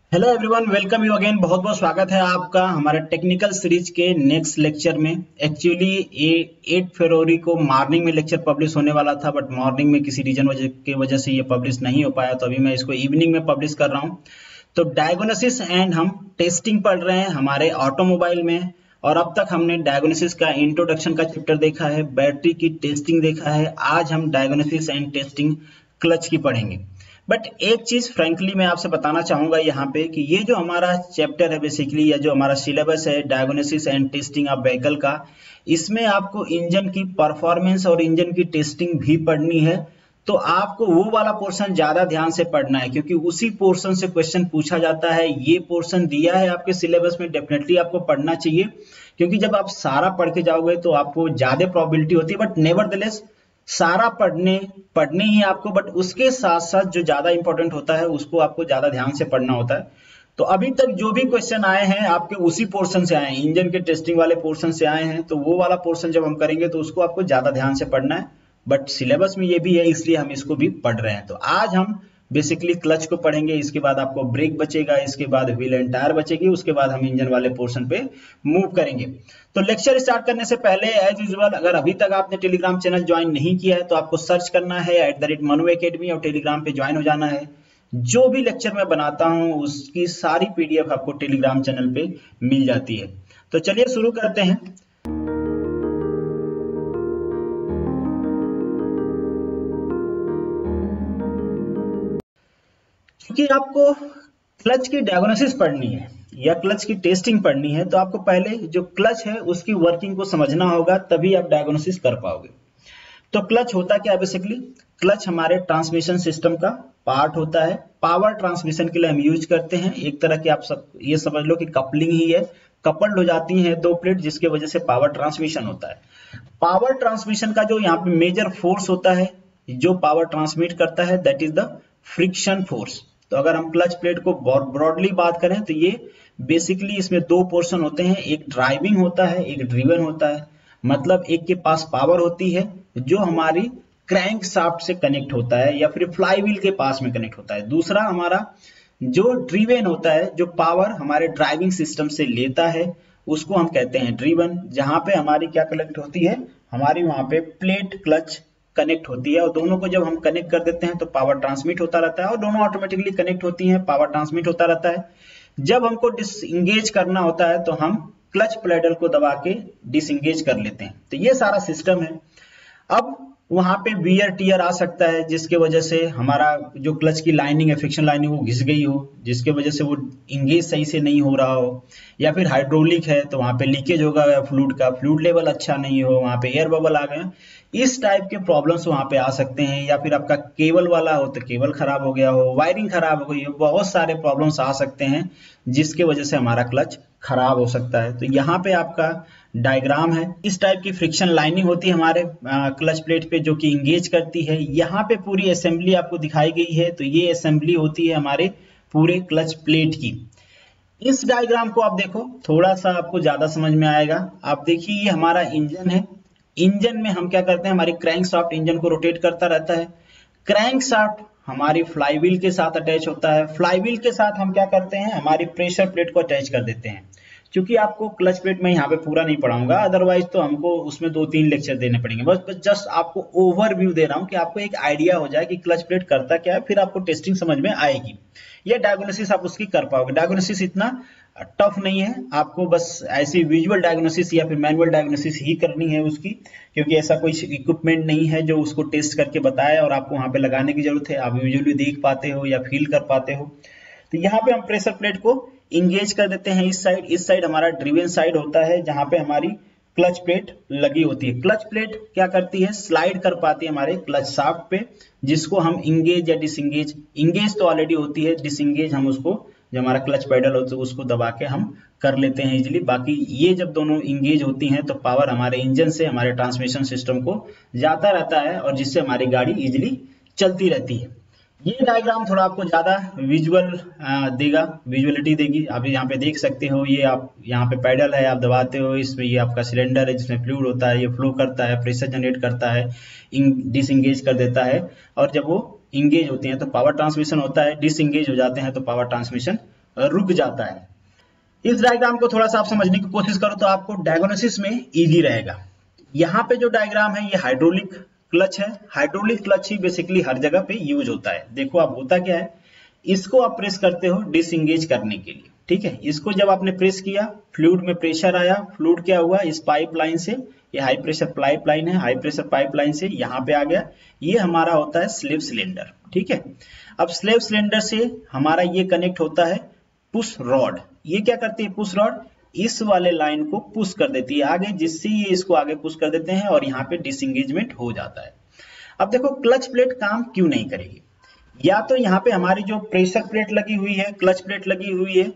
Hello everyone, welcome you again. बहुत बहुत स्वागत है आपका हमारे टेक्निकल सीरीज के नेक्स्ट लेक्चर में। एक्चुअली ये 8 फरवरी को मॉर्निंग में लेक्चर पब्लिश होने वाला था, बट मॉर्निंग में किसी रीजन की वजह से ये पब्लिश नहीं हो पाया, तो अभी मैं इसको इवनिंग में पब्लिश कर रहा हूँ। तो डायग्नोसिस एंड हम टेस्टिंग पढ़ रहे हैं हमारे ऑटोमोबाइल में। और अब तक हमने डायग्नोसिस का इंट्रोडक्शन का चैप्टर देखा है, बैटरी की टेस्टिंग देखा है। आज हम डायग्नोसिस एंड टेस्टिंग क्लच की पढ़ेंगे। बट एक चीज फ्रेंकली मैं आपसे बताना चाहूंगा यहाँ पे कि ये जो हमारा चैप्टर है बेसिकली, या जो हमारा सिलेबस है diagnosis and testing of vehicle का, इसमें आपको इंजन की परफॉर्मेंस और इंजन की टेस्टिंग भी पढ़नी है। तो आपको वो वाला पोर्शन ज्यादा ध्यान से पढ़ना है, क्योंकि उसी पोर्शन से क्वेश्चन पूछा जाता है। ये पोर्शन दिया है आपके सिलेबस में, डेफिनेटली आपको पढ़ना चाहिए, क्योंकि जब आप सारा पढ़ के जाओगे तो आपको ज्यादा प्रोबेबिलिटी होती है। बट नेवरदलेस सारा पढ़ने ही आपको, बट उसके साथ साथ जो ज्यादा इंपॉर्टेंट होता है उसको आपको ज्यादा ध्यान से पढ़ना होता है। तो अभी तक जो भी क्वेश्चन आए हैं आपके उसी पोर्शन से आए हैं, इंजन के टेस्टिंग वाले पोर्शन से आए हैं। तो वो वाला पोर्शन जब हम करेंगे तो उसको आपको ज्यादा ध्यान से पढ़ना है। बट सिलेबस में ये भी है, इसलिए हम इसको भी पढ़ रहे हैं। तो आज हम बेसिकली क्लच को पढ़ेंगे, इसके बाद आपको ब्रेक बचेगा, इसके बाद व्हील एंड टायर बचेगी, उसके बाद हम इंजन वाले पोर्शन पे मूव करेंगे। तो लेक्चर स्टार्ट करने से पहले एज यूजुअल, अगर अभी तक आपने टेलीग्राम चैनल ज्वाइन नहीं किया है तो आपको सर्च करना है @मनु एकेडमी और टेलीग्राम पे ज्वाइन हो जाना है। जो भी लेक्चर मैं बनाता हूं उसकी सारी पीडीएफ आपको टेलीग्राम चैनल पे मिल जाती है। तो चलिए शुरू करते हैं। क्योंकि आपको क्लच की डायग्नोसिस पढ़नी है या क्लच की टेस्टिंग पढ़नी है, तो आपको पहले जो क्लच है उसकी वर्किंग को समझना होगा, तभी आप डायग्नोसिस कर पाओगे। तो क्लच होता क्या है बेसिकली? क्लच हमारे ट्रांसमिशन सिस्टम का पार्ट होता है। पावर ट्रांसमिशन के लिए हम यूज करते हैं। एक तरह की आप सब ये समझ लो कि कपलिंग ही है, कपल्ड हो जाती हैं दो प्लेट, जिसके वजह से पावर ट्रांसमिशन होता है। पावर ट्रांसमिशन का जो यहाँ पे मेजर फोर्स होता है जो पावर ट्रांसमिट करता है, that is the friction force. तो अगर हम क्लच प्लेट को ब्रॉडली बात करें तो ये बेसिकली इसमें दो पोर्शन होते हैं, एक ड्राइविंग होता है, एक ड्रिवन होता है। मतलब एक के पास पावर होती है जो हमारी क्रैंक शाफ्ट से कनेक्ट होता है या फिर फ्लाई व्हील के पास में कनेक्ट होता है। दूसरा हमारा जो ड्रिवन होता है, जो पावर हमारे ड्राइविंग सिस्टम से लेता है, उसको हम कहते हैं ड्रिवन। जहां पे हमारी क्या कनेक्ट होती है, हमारी वहां पे प्लेट क्लच कनेक्ट होती है, और दोनों को जब हम कनेक्ट कर देते हैं तो पावर ट्रांसमिट होता रहता है, और दोनों ऑटोमेटिकली कनेक्ट होती हैं, पावर ट्रांसमिट होता रहता है। जब हमको डिसएंगेज करना होता है तो हम क्लच पेडल को दबा के डिसएंगेज कर लेते हैं। तो ये सारा सिस्टम है। अब वहां पे वियर टियर आ सकता है, जिसके वजह से हमारा जो क्लच की लाइनिंग है, फ्रिक्शन लाइनिंग, वो घिस गई हो, जिसके वजह से वो इंगेज सही से नहीं हो रहा हो। या फिर हाइड्रोलिक है तो वहां पे लीकेज होगा फ्लूइड का, फ्लूइड लेवल अच्छा नहीं हो, वहां पे एयर बबल आ गए, इस टाइप के प्रॉब्लम्स वहां पे आ सकते हैं। या फिर आपका केबल वाला हो तो केबल खराब हो गया हो, वायरिंग खराब हो गई हो, बहुत सारे प्रॉब्लम्स आ सकते हैं जिसके वजह से हमारा क्लच खराब हो सकता है। तो यहाँ पे आपका डायग्राम है, इस टाइप की फ्रिक्शन लाइनिंग होती है हमारे क्लच प्लेट पे जो कि इंगेज करती है। यहाँ पे पूरी असेंबली आपको दिखाई गई है, तो ये असेंबली होती है हमारे पूरे क्लच प्लेट की। इस डायग्राम को आप देखो, थोड़ा सा आपको ज्यादा समझ में आएगा। आप देखिए ये हमारा इंजन है। इंजन में हम क्या करते हैं, हमारी क्रैंक शाफ्ट इंजन को रोटेट करता रहता है। क्रैंक शाफ्ट हमारी फ्लाईव्हील के साथ अटैच होता है। फ्लाईव्हील के साथ हम क्या करते हैं, हमारी प्रेशर प्लेट को अटैच कर देते हैं। क्योंकि आपको क्लच प्लेट में यहाँ पे पूरा नहीं पढ़ाऊंगा, अदरवाइज तो हमको उसमें 2-3 लेक्चर देने पड़ेंगे। बस जस्ट आपको ओवरव्यू दे रहा हूँ कि आपको एक आइडिया हो जाए कि क्लच प्लेट करता क्या है, फिर आपको टेस्टिंग समझ में आएगी। ये डायग्नोसिस आप उसकी कर पाओगे। डायग्नोसिस इतना टफ नहीं है, आपको बस ऐसी विजुअल डायग्नोसिस या फिर मैनुअल डायग्नोसिस ही करनी है उसकी, क्योंकि ऐसा कोई इक्विपमेंट नहीं है जो उसको टेस्ट करके बताए और आपको वहां पे लगाने की जरूरत है। आप विजुअली देख पाते हो या फील कर पाते हो। तो यहाँ पे हम प्रेशर प्लेट को इंगेज कर देते हैं इस साइड हमारा ड्रिवन साइड होता है, जहां पे हमारी क्लच प्लेट लगी होती है। क्लच प्लेट क्या करती है, स्लाइड कर पाती है हमारे क्लच शाफ्ट पे, जिसको हम इंगेज या डिसएंगेज, इंगेज तो ऑलरेडी होती है, डिसएंगेज हम उसको, जो हमारा क्लच पेडल होता है उसको दबा के हम कर लेते हैं इजीली। बाकी ये जब दोनों इंगेज होती हैं तो पावर हमारे इंजन से हमारे ट्रांसमिशन सिस्टम को जाता रहता है, और जिससे हमारी गाड़ी इजीली चलती रहती है। ये डायग्राम थोड़ा आपको ज्यादा विजुअल देगा, विजुअलिटी देगी। आप यहाँ पे देख सकते हो, ये आप यहाँ पे पैडल है, आप दबाते हो, इसमें ये आपका सिलेंडर है जिसमें फ्लूइड होता है, ये फ्लो करता है, प्रेशर जनरेट करता है, डिसएंगेज कर देता है, और जब वो इंगेज होती हैं तो पावर ट्रांसमिशन होता है, डिसएंगेज हो जाते हैं तो पावर ट्रांसमिशन रुक जाता है। इस डायग्राम को थोड़ा सा आप समझने की कोशिश करो तो आपको डायग्नोसिस में इजी रहेगा। यहाँ पे जो डायग्राम है ये हाइड्रोलिक क्लच है। हाइड्रोलिक क्लच ही बेसिकली हर जगह पे यूज होता है। देखो आप होता क्या है, इसको आप प्रेस करते हो डिसएंगेज करने के लिए, ठीक है। इसको जब आपने प्रेस किया, फ्लूइड में प्रेशर आया, फ्लूइड क्या हुआ, इस पाइपलाइन से, ये हाई प्रेशर पाइपलाइन है, हाई प्रेशर पाइपलाइन से यहाँ पे आ गया, ये हमारा होता है स्लेव सिलेंडर, ठीक है। अब स्लेव सिलेंडर से हमारा ये कनेक्ट होता है पुश रॉड। ये क्या करती है पुश रॉड, इस वाले लाइन को पुश कर देती है आगे, जिससे ये इसको आगे पुश कर देते हैं और यहाँ पे डिसएंगेजमेंट हो जाता है। अब देखो क्लच प्लेट काम क्यों नहीं करेगी, या तो यहाँ पे हमारी जो प्रेशर प्लेट लगी हुई है, क्लच प्लेट लगी हुई है,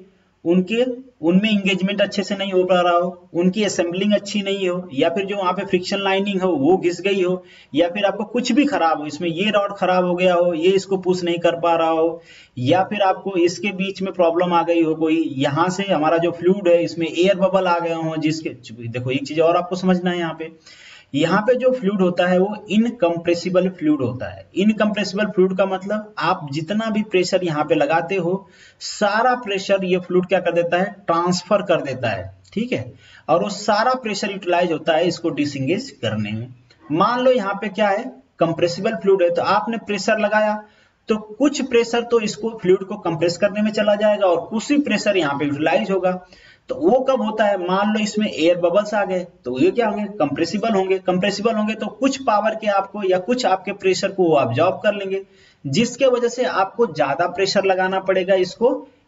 उनमें इंगेजमेंट अच्छे से नहीं हो पा रहा हो, उनकी असेंबलिंग अच्छी नहीं हो, या फिर जो वहां पे फ्रिक्शन लाइनिंग हो वो घिस गई हो, या फिर आपको कुछ भी खराब हो, इसमें ये रॉड खराब हो गया हो, ये इसको पुश नहीं कर पा रहा हो, या फिर आपको इसके बीच में प्रॉब्लम आ गई हो कोई, यहाँ से हमारा जो फ्लूइड है इसमें एयर बबल आ गए हो, जिसके देखो एक चीज और आपको समझना है, यहाँ पे जो फ्लूइड होता है वो इनकम्प्रेसिबल फ्लूइड होता है। इनकम्प्रेसिबल फ्लूइड का मतलब आप जितना भी प्रेशर यहाँ पे लगाते हो, सारा प्रेशर ये फ्लूइड क्या कर देता है, ट्रांसफर कर देता है, ठीक है। और वो सारा प्रेशर यूटिलाइज होता है इसको डिसएंगेज करने में। मान लो यहाँ पे क्या है, कंप्रेसिबल फ्लूइड है, तो आपने प्रेशर लगाया तो कुछ प्रेशर तो इसको फ्लूइड को कंप्रेस करने में चला जाएगा और कुछ ही प्रेशर यहाँ पे यूटिलाइज होगा। तो वो कब होता है, मान लो इसमें एयर बबल्स आ गए तो ये क्या होंगे, कंप्रेसिबल होंगे। कंप्रेसिबल होंगे तो कुछ पावर के आपको या कुछ आपके प्रेशर को वो ऑब्जॉर्ब कर लेंगे, जिसके वजह से आपको ज्यादा प्रेशर लगाना पड़ेगा इसको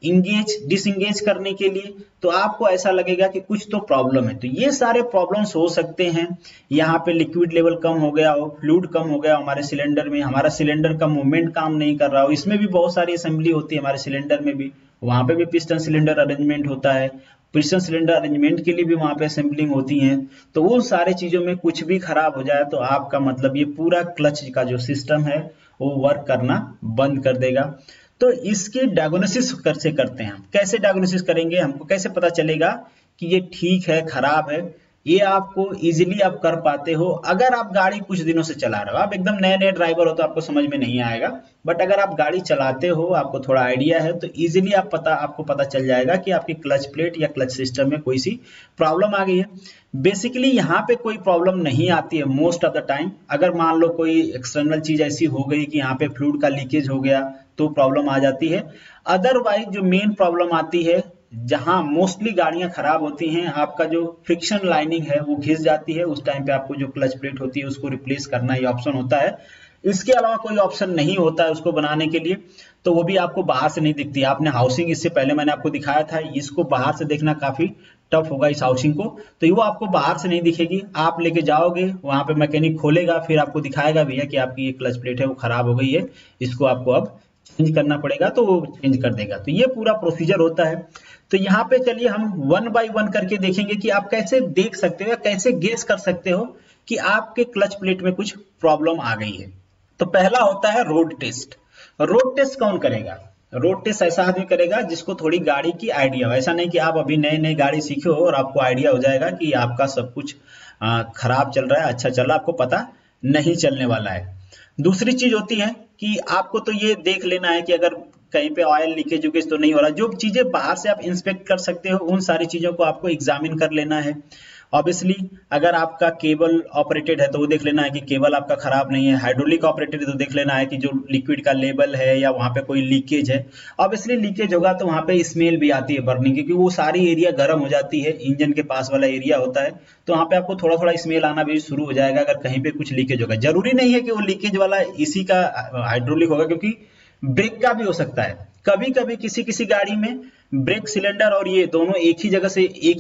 डिसएंगेज करने के लिए। तो आपको ऐसा लगेगा कि कुछ तो प्रॉब्लम है। तो ये सारे प्रॉब्लम्स हो सकते हैं। यहाँ पे लिक्विड लेवल कम हो गया हो, फ्लूइड कम हो गया हमारे सिलेंडर में, हमारा सिलेंडर का मूवमेंट काम नहीं कर रहा हो। इसमें भी बहुत सारी असेंबली होती है हमारे सिलेंडर में भी, वहां पे भी पिस्टन सिलेंडर अरेंजमेंट होता है, पिस्टन सिलेंडर अरेंजमेंट के लिए भी वहां पे असेंबलिंग होती है। तो वो सारे चीजों में कुछ भी खराब हो जाए तो आपका मतलब ये पूरा क्लच का जो सिस्टम है वो वर्क करना बंद कर देगा। तो इसकी डायग्नोसिस कैसे करते हैं, कैसे डायग्नोसिस करेंगे, हमको कैसे पता चलेगा कि ये ठीक है खराब है, ये आपको इजीली आप कर पाते हो अगर आप गाड़ी कुछ दिनों से चला रहे हो। आप एकदम नए नए ड्राइवर हो तो आपको समझ में नहीं आएगा, बट अगर आप गाड़ी चलाते हो, आपको थोड़ा आइडिया है, तो इजीली आपको पता चल जाएगा कि आपकी क्लच प्लेट या क्लच सिस्टम में कोई सी प्रॉब्लम आ गई है। बेसिकली यहाँ पे कोई प्रॉब्लम नहीं आती है मोस्ट ऑफ द टाइम। अगर मान लो कोई एक्सटर्नल चीज ऐसी हो गई कि यहाँ पे फ्लूइड का लीकेज हो गया तो प्रॉब्लम आ जाती है। अदरवाइज जो मेन प्रॉब्लम आती है, जहां मोस्टली गाड़ियां खराब होती हैं, आपका जो फ्रिक्शन लाइनिंग है वो घिस जाती है, उस टाइम पे आपको जो क्लच प्लेट होती है उसको रिप्लेस करना ये ऑप्शन होता है। इसके अलावा कोई ऑप्शन नहीं होता है उसको बनाने के लिए, तो वो भी आपको बाहर से नहीं दिखती। आपने हाउसिंग इससे पहले मैंने आपको दिखाया था, इसको बाहर से देखना काफी टफ होगा इस हाउसिंग को, तो वो आपको बाहर से नहीं दिखेगी। आप लेके जाओगे वहां पे, मैकेनिक खोलेगा, फिर आपको दिखाएगा भैया कि आपकी ये क्लच प्लेट है वो खराब हो गई है, इसको आपको अब चेंज करना पड़ेगा, तो वो चेंज कर देगा। तो ये पूरा प्रोसीजर होता है। तो यहाँ पे चलिए हम वन बाय वन करके देखेंगे कि आप कैसे देख सकते हो या कैसे गेस कर सकते हो कि आपके क्लच प्लेट में कुछ प्रॉब्लम आ गई है। तो पहला होता है रोड टेस्ट। रोड टेस्ट कौन करेगा, रोड टेस्ट ऐसा आदमी करेगा जिसको थोड़ी गाड़ी की आइडिया हो। ऐसा नहीं कि आप अभी नई नई गाड़ी सीखे हो और आपको आइडिया हो जाएगा कि आपका सब कुछ खराब चल रहा है, अच्छा चल रहा है, आपको पता नहीं चलने वाला है। दूसरी चीज होती है कि आपको तो ये देख लेना है कि अगर कहीं पे ऑयल लीकेज उकेज तो नहीं हो रहा। जो चीजें बाहर से आप इंस्पेक्ट कर सकते हो उन सारी चीजों को आपको एग्जामिन कर लेना है। ऑब्वियसली अगर आपका केबल ऑपरेटेड है तो वो देख लेना है कि केबल आपका खराब नहीं है। हाइड्रोलिक ऑपरेटेड है तो देख लेना है कि जो लिक्विड का लेवल है या वहां पे कोई लीकेज है। ऑब्वियसली लीकेज होगा तो वहां पे स्मेल भी आती है बर्निंग की, क्योंकि वो सारी एरिया गर्म हो जाती है, इंजन के पास वाला एरिया होता है, तो वहां पे आपको थोड़ा थोड़ा स्मेल आना भी शुरू हो जाएगा अगर कहीं पे कुछ लीकेज होगा। जरूरी नहीं है कि वो लीकेज वाला इसी का हाइड्रोलिक होगा, क्योंकि ब्रेक का भी हो सकता है। कभी कभी किसी किसी गाड़ी में ब्रेक सिलेंडर और ये दोनों एक ही जगह से एक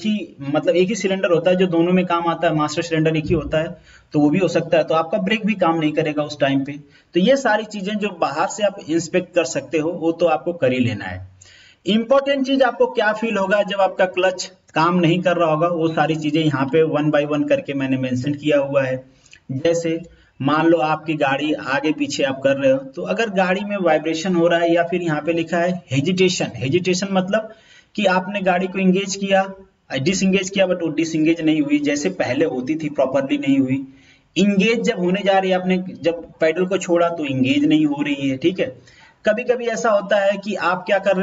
ही सिलेंडर होता है जो दोनों में काम आता है, मास्टर सिलेंडर एक ही होता है, तो वो भी हो सकता है। तो आपका ब्रेक भी काम नहीं करेगा उस टाइम पे। तो ये सारी चीजें जो बाहर से आप इंस्पेक्ट कर सकते हो वो तो आपको कर ही लेना है। इंपॉर्टेंट चीज आपको क्या फील होगा जब आपका क्लच काम नहीं कर रहा होगा, वो सारी चीजें यहाँ पे वन बाय वन करके मैंने मेंशन किया हुआ है। जैसे मान लो आपकी गाड़ी आगे पीछे आप कर रहे हो, तो अगर गाड़ी में वाइब्रेशन हो रहा है या फिर यहाँ पे लिखा है हेजिटेशन। हेजिटेशन मतलब कि आपने गाड़ी को इंगेज किया, डिसएंगेज किया, बट वो डिसएंगेज नहीं हुई जैसे पहले होती थी, प्रॉपरली नहीं हुई। इंगेज जब होने जा रही है, आपने जब पैडल को छोड़ा तो इंगेज नहीं हो रही है, ठीक है। कभी कभी ऐसा होता है कि आप क्या कर रहे हो,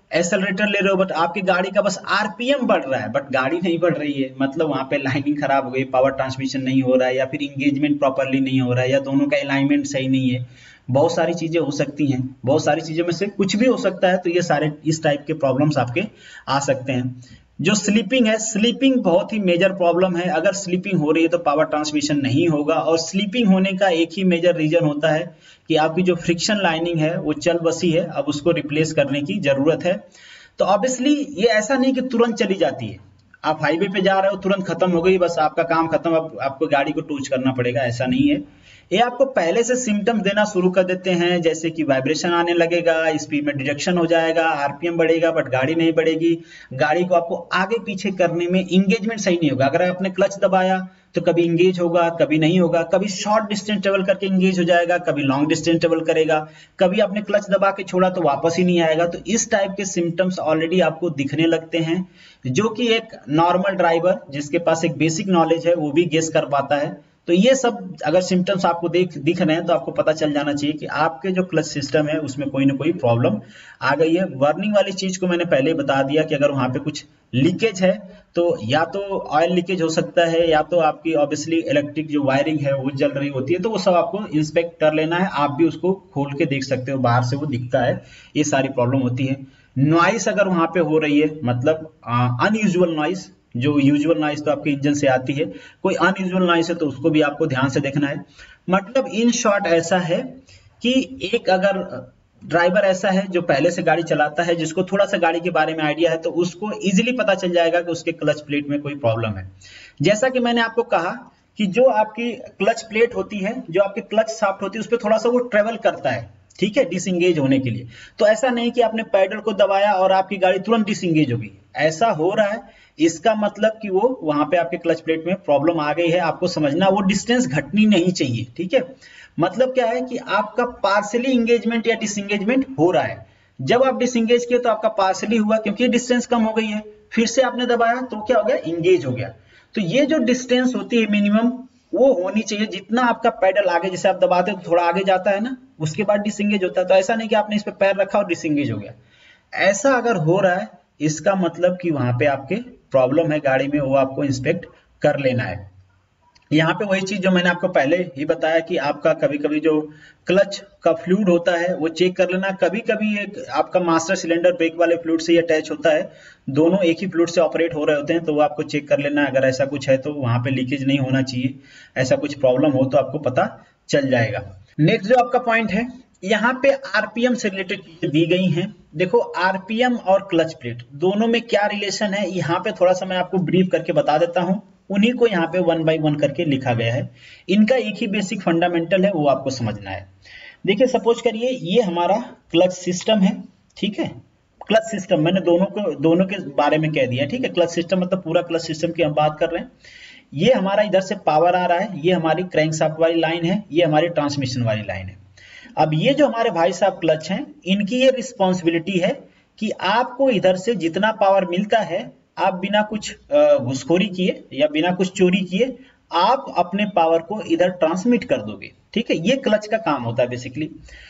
एक्सेलरेटर ले रहे हो बट आपकी गाड़ी का बस आरपीएम बढ़ रहा है बट गाड़ी नहीं बढ़ रही है, मतलब वहां पे लाइनिंग खराब हो गई, पावर ट्रांसमिशन नहीं हो रहा है, या फिर इंगेजमेंट प्रॉपरली नहीं हो रहा है, या दोनों का अलाइनमेंट सही नहीं है। बहुत सारी चीजें हो सकती हैं, बहुत सारी चीजों में से कुछ भी हो सकता है, तो ये सारे इस टाइप के प्रॉब्लम्स आपके आ सकते हैं। जो स्लीपिंग है, स्लीपिंग बहुत ही मेजर प्रॉब्लम है। अगर स्लीपिंग हो रही है तो पावर ट्रांसमिशन नहीं होगा, और स्लीपिंग होने का एक ही मेजर रीजन होता है कि आपकी जो फ्रिक्शन लाइनिंग है वो चल बसी है, अब उसको रिप्लेस करने की जरूरत है। तो ऑब्वियसली ये ऐसा नहीं कि तुरंत चली जाती है, आप हाईवे पे जा रहे हो तुरंत खत्म हो गई, बस आपका काम खत्म, अब आपको गाड़ी को टूच करना पड़ेगा, ऐसा नहीं है। ये आपको पहले से सिम्टम्स देना शुरू कर देते हैं, जैसे कि वाइब्रेशन आने लगेगा, स्पीड में डिडक्शन हो जाएगा, आरपीएम बढ़ेगा बट गाड़ी नहीं बढ़ेगी, गाड़ी को आपको आगे पीछे करने में इंगेजमेंट सही नहीं होगा। अगर आपने क्लच दबाया तो कभी इंगेज होगा, कभी नहीं होगा, कभी शॉर्ट डिस्टेंस ट्रेवल करके इंगेज हो जाएगा, कभी लॉन्ग डिस्टेंस ट्रेवल करेगा, कभी आपने क्लच दबा के छोड़ा तो वापस ही नहीं आएगा। तो इस टाइप के सिम्टम्स ऑलरेडी आपको दिखने लगते हैं, जो कि एक नॉर्मल ड्राइवर जिसके पास एक बेसिक नॉलेज है वो भी गेस कर पाता है। तो ये सब अगर सिम्टम्स आपको दिख रहे हैं तो आपको पता चल जाना चाहिए कि आपके जो क्लच सिस्टम है उसमें कोई ना कोई प्रॉब्लम आ गई है। बर्निंग वाली चीज को मैंने पहले ही बता दिया कि अगर वहां पे कुछ लीकेज है तो या तो ऑयल लीकेज हो सकता है, या तो आपकी ऑब्वियसली इलेक्ट्रिक जो वायरिंग है वो जल रही होती है, तो वो सब आपको इंस्पेक्ट कर लेना है। आप भी उसको खोल के देख सकते हो, बाहर से वो दिखता है, ये सारी प्रॉब्लम होती है। नॉइस अगर वहां पे हो रही है, मतलब अनयूजुअल नॉइस, जो यूजुअल नॉइस तो आपके इंजन से आती है, कोई अनयूजुअल नॉइस है तो उसको भी आपको ध्यान से देखना है। मतलब इन शॉर्ट ऐसा है कि एक अगर ड्राइवर ऐसा है जो पहले से गाड़ी चलाता है, जिसको थोड़ा सा गाड़ी के बारे में आइडिया है, तो उसको इजीली पता चल जाएगा कि उसके क्लच प्लेट में कोई प्रॉब्लम है। जैसा कि मैंने आपको कहा कि जो आपकी क्लच प्लेट होती है, जो आपकी क्लच शाफ्ट होती है, उस पर थोड़ा सा वो ट्रेवल करता है, ठीक है, डिसंगेज होने के लिए। तो ऐसा नहीं कि आपने पैडल को दबाया और आपकी गाड़ी तुरंत डिसंगेज होगी, ऐसा हो रहा है, इसका मतलब कि वो वहां पे आपके क्लच प्लेट में प्रॉब्लम आ गई है। आपको समझना वो डिस्टेंस घटनी नहीं चाहिए, ठीक है। मतलब क्या है कि आपका पार्शियली इंगेजमेंट या डिसंगेजमेंट हो रहा है। जब आप डिसंगेज किए तो आपका पार्शियली हुआ क्योंकि डिस्टेंस कम हो गई है, फिर से आपने दबाया तो क्या हो गया, इंगेज हो गया। तो ये जो डिस्टेंस होती है मिनिमम, वो होनी चाहिए। जितना आपका पैडल आगे, जैसे आप दबाते हो तो थोड़ा आगे जाता है ना, उसके बाद डिसंगेज होता है। तो ऐसा नहीं कि आपने इस पे पैर रखा और डिसंगेज हो गया। ऐसा अगर हो रहा है, इसका मतलब कि वहां पे आपके प्रॉब्लम है गाड़ी में, वो आपको इंस्पेक्ट कर लेना है। यहाँ पे वही चीज जो मैंने आपको पहले ही बताया कि आपका कभी कभी जो क्लच का फ्लूइड होता है वो चेक कर लेना। कभी कभी एक आपका मास्टर सिलेंडर ब्रेक वाले फ्लूइड से अटैच होता है, दोनों एक ही फ्लूइड से ऑपरेट हो रहे होते हैं, तो वो आपको चेक कर लेना। अगर ऐसा कुछ है तो वहां पे लीकेज नहीं होना चाहिए, ऐसा कुछ प्रॉब्लम हो तो आपको पता चल जाएगा। नेक्स्ट जो आपका पॉइंट है, यहाँ पे आरपीएम से रिलेटेड चीजें दी गई हैं। देखो आरपीएम और क्लच प्लेट दोनों में क्या रिलेशन है, यहाँ पे थोड़ा सा मैं आपको ब्रीफ करके बता देता हूँ, उन्हीं को यहाँ पे 1 बाय 1 करके लिखा गया है। इनका एक ही बेसिक फंडामेंटल है, वो आपको समझना है। देखिए सपोज करिए ये हमारा क्लच सिस्टम है, ठीक है। क्लच सिस्टम मैंने दोनों के बारे में कह दिया, ठीक है। क्लच सिस्टम मतलब पूरा क्लच सिस्टम की हम बात कर रहे हैं। ये हमारा इधर से पावर आ रहा है, ये हमारी क्रैंकशाफ्ट वाली लाइन है, ये हमारी ट्रांसमिशन वाली लाइन है। अब ये जो हमारे भाई साहब क्लच हैं, इनकी ये रिस्पॉन्सिबिलिटी है कि आपको इधर से जितना पावर मिलता है, आप बिना कुछ घुसखोरी किए या बिना कुछ चोरी किए आप अपने पावर को इधर ट्रांसमिट कर दोगे, ठीक है। ये क्लच का काम होता है बेसिकली।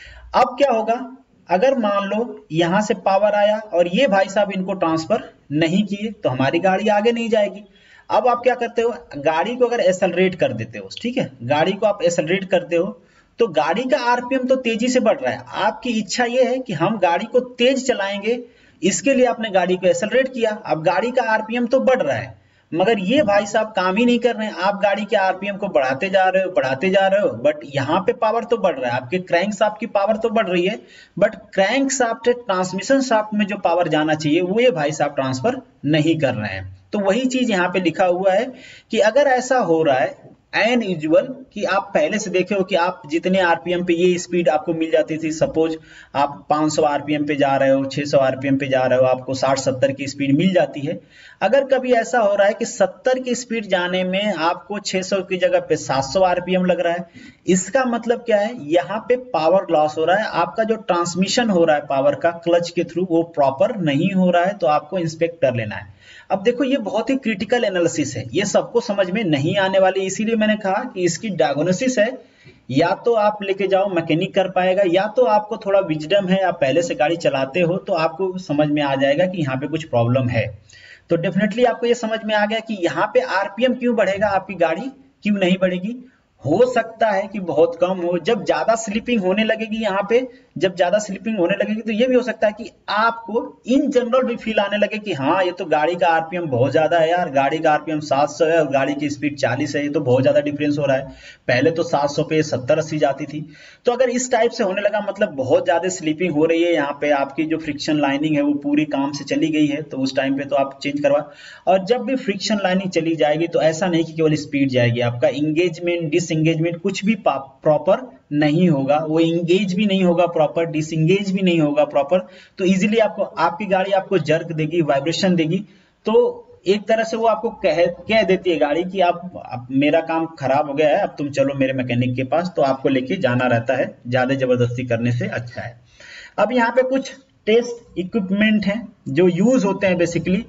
अब क्या होगा, अगर मान लो यहां से पावर आया और ये भाई साहब इनको ट्रांसफर नहीं किए तो हमारी गाड़ी आगे नहीं जाएगी। अब आप क्या करते हो, गाड़ी को अगर एक्सेलरेट कर देते हो, ठीक है, गाड़ी को आप एक्सेलरेट करते हो तो गाड़ी का आरपीएम तो तेजी से बढ़ रहा है। आपकी इच्छा ये है कि हम गाड़ी को तेज चलाएंगे, इसके लिए आपने गाड़ी को एक्सेलरेट किया। अब गाड़ी का आरपीएम तो बढ़ रहा है, मगर ये भाई साहब काम ही नहीं कर रहे हैं। आप गाड़ी के आरपीएम को बढ़ाते जा रहे हो, बट यहाँ पे पावर तो बढ़ रहा है, आपके क्रैंक शाफ्ट की पावर तो बढ़ रही है, but crank shaft transmission shaft में जो पावर जाना चाहिए वो ये भाई साहब ट्रांसफर नहीं कर रहे हैं। तो वही चीज यहाँ पे लिखा हुआ है कि अगर ऐसा हो रहा है एन यूजुअल कि आप पहले से देखे हो कि आप जितने आरपीएम पे ये स्पीड आपको मिल जाती थी, सपोज आप 500 आरपीएम पे जा रहे हो, 600 आरपीएम पे जा रहे हो, आपको 60-70 की स्पीड मिल जाती है। अगर कभी ऐसा हो रहा है कि 70 की स्पीड जाने में आपको 600 की जगह पे 700 आरपीएम लग रहा है, इसका मतलब क्या है, यहाँ पे पावर लॉस हो रहा है। आपका जो ट्रांसमिशन हो रहा है पावर का क्लच के थ्रू वो प्रॉपर नहीं हो रहा है, तो आपको इंस्पेक्ट कर लेना है। अब देखो ये बहुत ही क्रिटिकल एनालिसिस है, ये सबको समझ में नहीं आने वाली, इसीलिए मैंने कहा कि इसकी डायग्नोसिस है, या तो आप लेके जाओ मैकेनिक कर पाएगा, या तो आपको थोड़ा विजडम है, आप पहले से गाड़ी चलाते हो तो आपको समझ में आ जाएगा कि यहाँ पे कुछ प्रॉब्लम है। तो डेफिनेटली आपको ये समझ में आ गया कि यहाँ पे आरपीएम क्यों बढ़ेगा, आपकी गाड़ी क्यों नहीं बढ़ेगी। हो सकता है कि बहुत कम हो, जब ज्यादा स्लिपिंग होने लगेगी यहाँ पे, जब ज्यादा स्लिपिंग होने लगेगी तो ये भी हो सकता है कि आपको इन जनरल भी फील आने लगे कि हाँ ये तो गाड़ी का आरपीएम बहुत ज्यादा है यार, गाड़ी का आरपीएम 700 है और गाड़ी की स्पीड 40 है, ये तो बहुत ज्यादा डिफरेंस हो रहा है, पहले तो 700 पे 70-80 जाती थी। तो अगर इस टाइप से होने लगा मतलब बहुत ज्यादा स्लिपिंग हो रही है, यहाँ पे आपकी जो फ्रिक्शन लाइनिंग है वो पूरी काम से चली गई है, तो उस टाइम पे तो आप चेंज करवा। और जब भी फ्रिक्शन लाइनिंग चली जाएगी तो ऐसा नहीं कि केवल स्पीड जाएगी, आपका इंगेजमेंट डिसएंगेजमेंट कुछ भी प्रॉपर नहीं होगा, वो इंगेज भी नहीं होगा प्रॉपर, डिसएंगेज भी नहीं होगा प्रॉपर, तो इजीली आपको आपकी गाड़ी आपको जर्क देगी, वाइब्रेशन देगी। तो एक तरह से वो आपको कह देती है गाड़ी कि आप मेरा काम खराब हो गया है, अब तुम चलो मेरे मैकेनिक के पास, तो आपको लेके जाना रहता है, ज्यादा जबरदस्ती करने से अच्छा है। अब यहाँ पे कुछ टेस्ट इक्विपमेंट हैं जो यूज होते हैं बेसिकली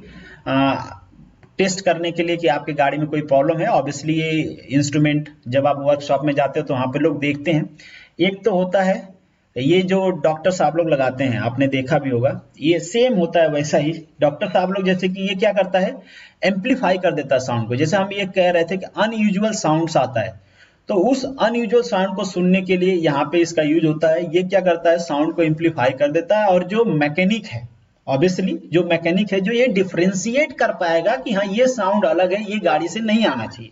टेस्ट करने के लिए कि आपकी गाड़ी में कोई प्रॉब्लम है। ऑब्वियसली ये इंस्ट्रूमेंट जब आप वर्कशॉप में जाते हो तो वहां पे लोग देखते हैं। एक तो होता है ये जो डॉक्टर साहब लोग लगाते हैं, आपने देखा भी होगा, ये सेम होता है वैसा ही। डॉक्टर साहब लोग जैसे कि ये क्या करता है, एम्पलीफाई कर देता है साउंड को। जैसे हम ये कह रहे थे कि अनयूजुअल साउंड्स आता है, तो उस अनयूजुअल साउंड को सुनने के लिए यहाँ पे इसका यूज होता है। ये क्या करता है, साउंड को एम्पलीफाई कर देता है, और जो मैकेनिक है ऑब्वियसली जो मैकेनिक है जो ये डिफरेंशिएट कर पाएगा कि हाँ ये साउंड अलग है, ये गाड़ी से नहीं आना चाहिए।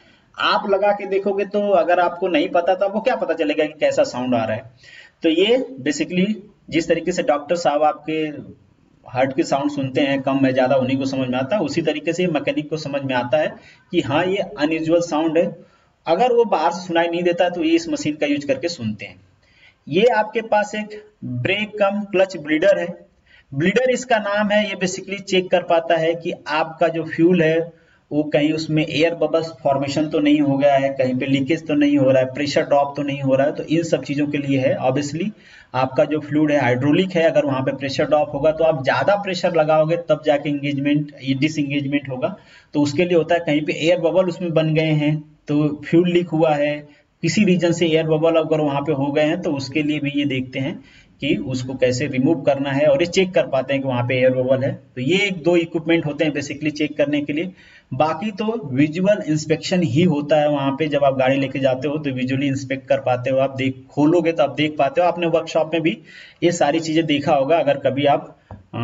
आप लगा के देखोगे तो अगर आपको नहीं पता तो आपको क्या पता चलेगा कि कैसा साउंड आ रहा है। तो ये बेसिकली जिस तरीके से डॉक्टर साहब आपके हार्ट की साउंड सुनते हैं, कम है ज्यादा उन्हीं को समझ में आता है, उसी तरीके से मैकेनिक को समझ में आता है कि हाँ ये अनयूजुअल साउंड है। अगर वो बाहर से सुनाई नहीं देता तो ये इस मशीन का यूज करके सुनते हैं। ये आपके पास एक ब्रेक कम क्लच ब्लीडर है। ब्लीडर इसका नाम है, ये बेसिकली चेक कर पाता है कि आपका जो फ्यूल है वो कहीं उसमें एयर बबल्स फॉर्मेशन तो नहीं हो गया है, कहीं पे लीकेज तो नहीं हो रहा है, प्रेशर ड्रॉप तो नहीं हो रहा है, तो इन सब चीजों के लिए है। ऑब्वियसली आपका जो फ्लूइड है हाइड्रोलिक है, अगर वहां पे प्रेशर ड्रॉप होगा तो आप ज्यादा प्रेशर लगाओगे तब जाके इंगेजमेंट डिसएंगेजमेंट होगा, तो उसके लिए होता है कहीं पे एयर बबल उसमें बन गए हैं, तो फ्यूल लीक हुआ है, किसी रीजन से एयर बबल अगर वहां पे हो गए हैं तो उसके लिए भी ये देखते हैं कि उसको कैसे रिमूव करना है, और ये चेक कर पाते हैं कि वहां पे एयर बबल है। तो ये एक दो इक्विपमेंट होते हैं बेसिकली चेक करने के लिए। बाकी तो विजुअल इंस्पेक्शन ही होता है वहां पे, जब आप गाड़ी लेके जाते हो तो विजुअली इंस्पेक्ट कर पाते हो, आप देख खोलोगे तो आप देख पाते हो। आपने वर्कशॉप में भी ये सारी चीजें देखा होगा, अगर कभी आप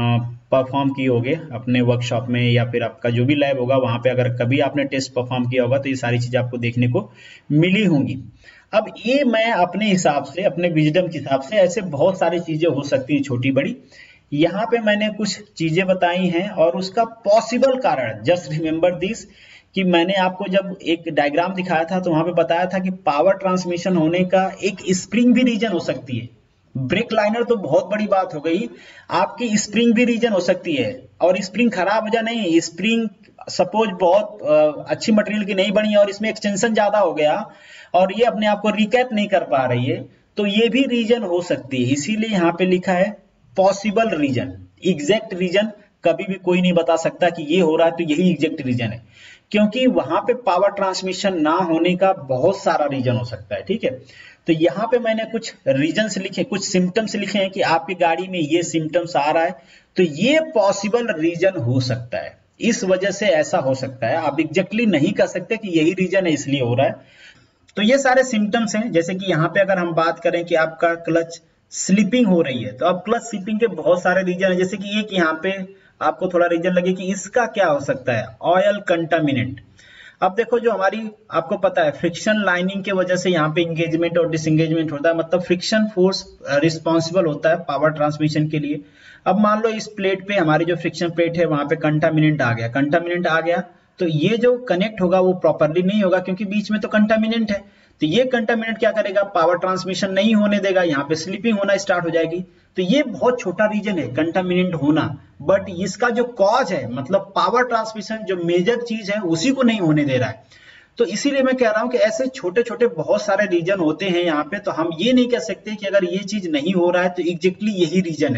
परफॉर्म किए होगे अपने वर्कशॉप में, या फिर आपका जो भी लैब होगा वहां पे अगर कभी आपने टेस्ट परफॉर्म किया होगा तो ये सारी चीजें आपको देखने को मिली होंगी। अब ये मैं अपने हिसाब से, अपने विजडम के हिसाब से, ऐसे बहुत सारी चीजें हो सकती हैं छोटी बड़ी, यहाँ पे मैंने कुछ चीजें बताई हैं और उसका पॉसिबल कारण, जस्ट रिमेंबर दिस, कि मैंने आपको जब एक डायग्राम दिखाया था तो वहां पे बताया था कि पावर ट्रांसमिशन होने का एक स्प्रिंग भी रीजन हो सकती है। ब्रेक लाइनर तो बहुत बड़ी बात हो गई, आपकी स्प्रिंग भी रीजन हो सकती है, और स्प्रिंग खराब हो जाए, नहीं स्प्रिंग सपोज बहुत अच्छी मटेरियल की नहीं बनी और इसमें एक्सटेंशन ज्यादा हो गया और ये अपने आप को रिकैप नहीं कर पा रही है, तो ये भी रीजन हो सकती है। इसीलिए यहाँ पे लिखा है पॉसिबल रीजन। एग्जैक्ट रीजन कभी भी कोई नहीं बता सकता कि ये हो रहा है तो यही एग्जैक्ट रीजन है, क्योंकि वहां पे पावर ट्रांसमिशन ना होने का बहुत सारा रीजन हो सकता है। ठीक है, तो यहाँ पे मैंने कुछ रीजन्स लिखे, कुछ सिम्टम्स लिखे हैं कि आपकी गाड़ी में ये सिम्टम्स आ रहा है, तो ये पॉसिबल रीजन हो सकता है, इस वजह से ऐसा हो सकता है। आप एग्जैक्टली नहीं कह सकते कि यही रीजन है इसलिए हो रहा है। तो ये सारे सिम्टम्स हैं। जैसे कि यहाँ पे अगर हम बात करें कि आपका क्लच स्लिपिंग हो रही है, तो अब क्लच स्लिपिंग के बहुत सारे रीजन है। जैसे कि ये कि यहाँ पे आपको थोड़ा रीजन लगे कि इसका क्या हो सकता है, ऑयल कंटामिनेंट। अब देखो जो हमारी, आपको पता है फ्रिक्शन लाइनिंग के वजह से यहाँ पे इंगेजमेंट और डिसएंगेजमेंट होता है, मतलब फ्रिक्शन फोर्स रिस्पॉन्सिबल होता है पावर ट्रांसमिशन के लिए। अब मान लो इस प्लेट पे, हमारी जो फ्रिक्शन प्लेट है वहां पे कंटामिनेंट आ गया, कंटामिनेंट आ गया तो ये जो कनेक्ट होगा वो प्रॉपरली नहीं होगा, क्योंकि बीच में तो कंटामिनेंट है। तो ये कंटामिनेंट क्या करेगा, पावर ट्रांसमिशन नहीं होने देगा, यहाँ पे स्लिपिंग होना स्टार्ट हो जाएगी। तो ये बहुत छोटा रीजन है कंटामिनेंट होना, बट इसका जो कॉज है, मतलब पावर ट्रांसमिशन जो मेजर चीज है उसी को नहीं होने दे रहा है। तो इसीलिए मैं कह रहा हूं कि ऐसे छोटे छोटे बहुत सारे रीजन होते हैं यहाँ पे, तो हम ये नहीं कह सकते कि अगर ये चीज नहीं हो रहा है तो एग्जैक्टली यही रीजन है।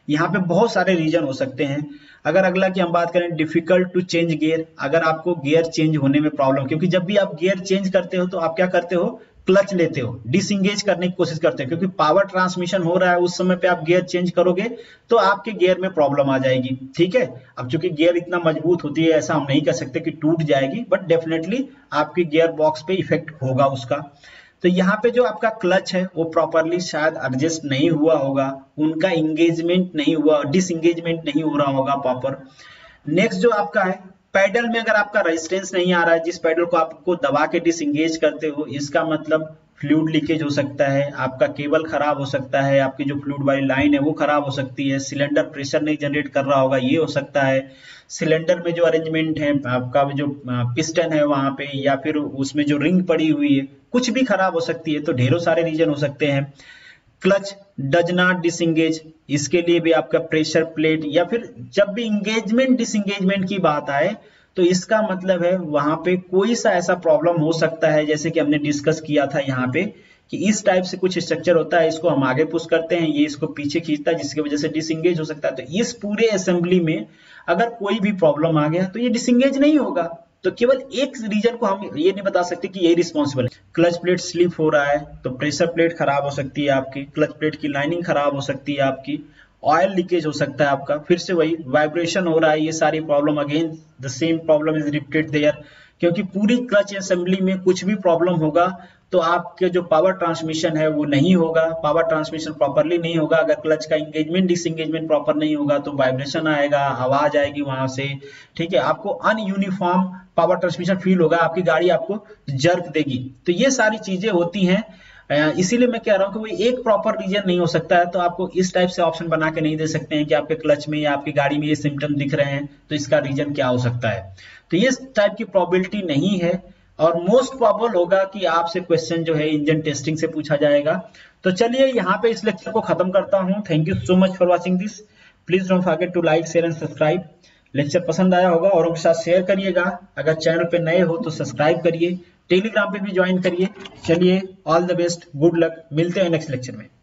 यहाँ पे बहुत सारे रीजन हो सकते हैं। अगर अगला की हम बात करें डिफिकल्ट टू चेंज गियर, अगर आपको गियर चेंज होने में प्रॉब्लम, क्योंकि जब भी आप गियर चेंज करते हो तो आप क्या करते हो, क्लच लेते हो, डिसंगेज करने की कोशिश करते हो, क्योंकि पावर ट्रांसमिशन हो रहा है उस समय पे आप गियर चेंज करोगे तो आपके गियर में प्रॉब्लम आ जाएगी। ठीक है, अब चूंकि गियर इतना मजबूत होती है, ऐसा हम नहीं कह सकते कि टूट जाएगी, बट डेफिनेटली आपके गियर बॉक्स पे इफेक्ट होगा उसका। तो यहाँ पे जो आपका क्लच है वो प्रॉपरली शायद एडजस्ट नहीं हुआ होगा, उनका इंगेजमेंट नहीं हुआ, डिसंगेजमेंट नहीं हो रहा होगा प्रॉपर। नेक्स्ट जो आपका है, पैडल में अगर आपका रेजिस्टेंस नहीं आ रहा है, जिस पैडल को आपको दबा के डिसंगेज करते हो, इसका मतलब फ्लूइड लीकेज हो सकता है, आपका केबल खराब हो सकता है, आपकी जो फ्लूइड वाली लाइन है वो खराब हो सकती है, सिलेंडर प्रेशर नहीं जनरेट कर रहा होगा, ये हो सकता है, सिलेंडर में जो अरेंजमेंट है, आपका जो पिस्टन है वहां पे, या फिर उसमें जो रिंग पड़ी हुई है, कुछ भी खराब हो सकती है। तो ढेरों सारे रीजन हो सकते हैं। क्लच डज नॉट डिसंगेज, इसके लिए भी आपका प्रेशर प्लेट, या फिर जब भी इंगेजमेंट डिसंगेजमेंट की बात आए तो इसका मतलब है वहां पे कोई सा ऐसा प्रॉब्लम हो सकता है, जैसे कि हमने डिस्कस किया था यहाँ पे कि इस टाइप से कुछ स्ट्रक्चर होता है, इसको हम आगे पुश करते हैं, ये इसको पीछे खींचता है, जिसकी वजह से डिसंगेज हो सकता है। तो इस पूरे असेंबली में अगर कोई भी प्रॉब्लम आ गया तो ये डिसंगेज नहीं होगा। तो केवल एक रीजन को हम ये नहीं बता सकते कि यही रिस्पॉन्सिबल है। क्लच प्लेट स्लिप हो रहा है तो प्रेशर प्लेट खराब हो सकती है आपकी, क्लच प्लेट की लाइनिंग खराब हो सकती है आपकी, ऑयल लीकेज हो सकता है आपका, फिर से वही वाइब्रेशन हो रहा है, ये सारी problem, again the same problem is repeated there, क्योंकि पूरी क्लच असेंबली में कुछ भी प्रॉब्लम होगा तो आपके जो पावर ट्रांसमिशन है वो नहीं होगा, पावर ट्रांसमिशन प्रॉपरली नहीं होगा। अगर क्लच का इंगेजमेंट डिसंगेजमेंट प्रॉपर नहीं होगा तो वाइब्रेशन आएगा, आवाज आएगी वहां से। ठीक है, आपको अनयूनिफॉर्म पावर ट्रांसमिशन फील होगा, आपकी गाड़ी आपको जर्क देगी। तो ये सारी चीजें होती हैं, इसीलिए मैं कह रहा हूं कि वो एक प्रॉपर रीजन नहीं हो सकता है। तो आपको इस टाइप से ऑप्शन बना के नहीं दे सकते हैं कि आपके क्लच में या आपकी गाड़ी में ये सिम्टम दिख रहे हैं तो इसका रीजन क्या हो सकता है। तो ये टाइप की प्रोबेबिलिटी नहीं है, और मोस्ट प्रोबेबल होगा कि आपसे क्वेश्चन जो है इंजन टेस्टिंग से पूछा जाएगा। तो चलिए यहाँ पे इस लेक्चर को खत्म करता हूँ। Thank you so much for watching this. Please don't forget to like, share and subscribe. Lecture पसंद आया होगा औरों के साथ शेयर करिएगा। अगर चैनल पे नए हो तो सब्सक्राइब करिए, टेलीग्राम पे भी ज्वाइन करिए। चलिए, all the best, good luck, मिलते हैं नेक्स्ट लेक्चर में।